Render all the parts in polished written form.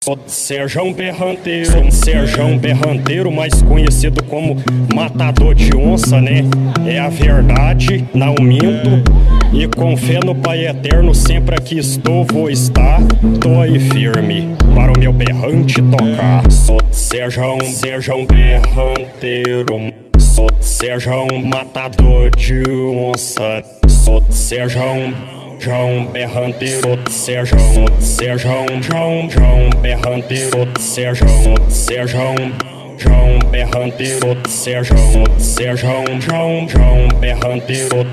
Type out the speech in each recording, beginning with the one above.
Sou Serjão Berranteiro, Serjão Berranteiro, mais conhecido como matador de onça, né? É a verdade, não minto. E com fé no Pai Eterno, sempre aqui estou, vou estar. Tô aí firme para o meu berrante tocar. Sou Serjão Berranteiro, sou Serjão matador de onça. Sou Serjão Berranteiro, Serjão Berranteiro, Serjão Berranteiro, Serjão Berranteiro,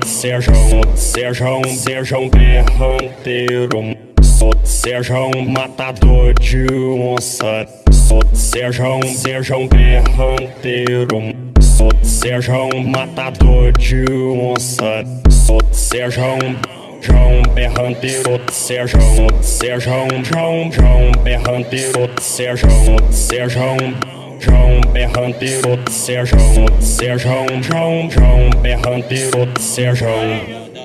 Serjão Berranteiro. Sou Serjão matador de onça. Sou Serjão Berranteiro. Sou Serjão matador de onça. Sou Serjão Berranteiro, Serjão Berranteiro, Serjão Berranteiro, Serjão Berranteiro, Serjão.